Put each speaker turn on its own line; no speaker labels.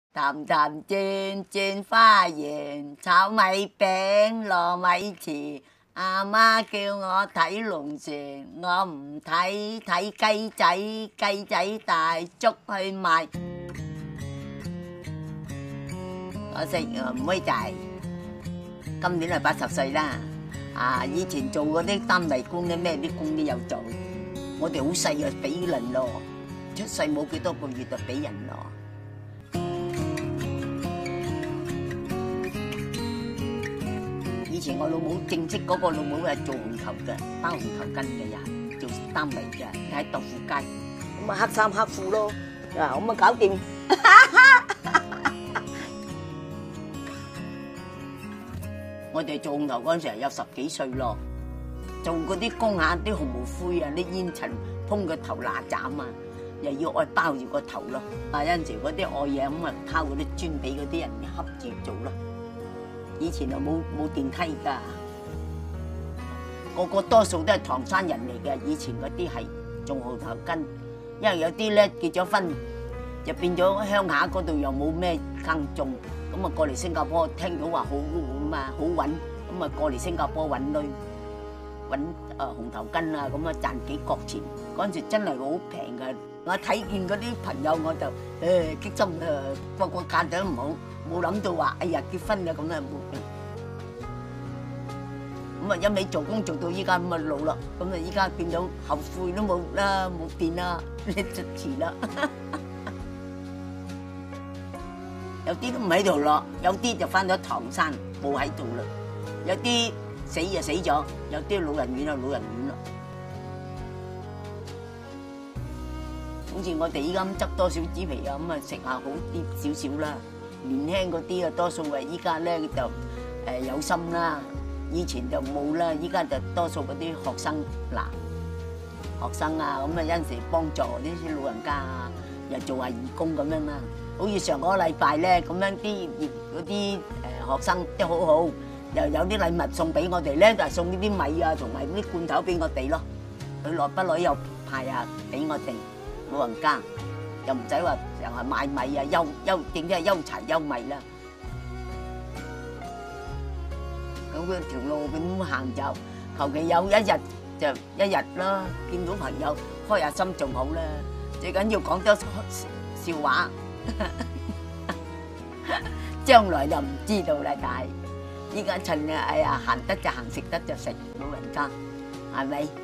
氹氹轉轉花園，炒米餅糯米糍。阿媽叫我睇龍船，我唔睇，睇雞仔，雞仔大捉去賣。可惜妹仔今年係80歲啦。以前做嗰啲單位工咧，咩啲工都有做。我哋好細就俾人咯，出世冇幾多個月就俾人咯。以前我老母正式嗰個老母係做紅頭嘅，包紅頭巾嘅人，做單位嘅，喺豆腐街。咁黑衫黑褲咯，咁搞掂。我哋做紅頭嗰陣時有10幾歲咯，做嗰啲工啲紅毛灰啲煙塵碰個頭嗱斬又要愛包住個頭咯。有陣時嗰啲愛嘢拋嗰啲磚俾嗰啲人恰住做咯。以前就冇電梯㗎，個多數都係唐山人嚟嘅。以前嗰啲係做紅頭巾，因為有啲咧結咗婚，就變咗鄉下嗰度又冇咩耕種，咁過嚟新加坡聽到話好好揾，咁過嚟新加坡揾紅頭巾咁賺幾角錢。嗰陣時真係好平㗎，我睇見嗰啲朋友我就激心個價都唔好。冇諗到話，哎呀結婚嘅咁冇，咁一味做工做到依家咁老啦，咁依家變到後悔都冇啦，冇變啦，你就遲啦。有啲都唔喺度咯，有啲就翻咗唐山冇喺度啦，有啲死就死咗，有啲老人院就老人院啦。好似我哋依家執多少紙皮咁食下好啲少少啦。年輕嗰啲多數依家咧就有心啦，以前就冇啦，依家就多數嗰啲學生學生咁有陣時幫助啲老人家又做下義工咁樣啦。好似上個禮拜咧咁樣嗰啲學生都好好，又有啲禮物送俾我哋咧，就係送呢啲米同埋啲罐頭俾我哋咯。佢耐不耐又派俾我哋老人家。又唔使話成日買米正即係憂柴憂米啦。咁嗰條路咁行就，求其有一日就一日啦。見到朋友開下心仲好啦。最緊要講多笑話，將來就唔知道啦。但係依家趁行得就行，食得就食，老人家係咪？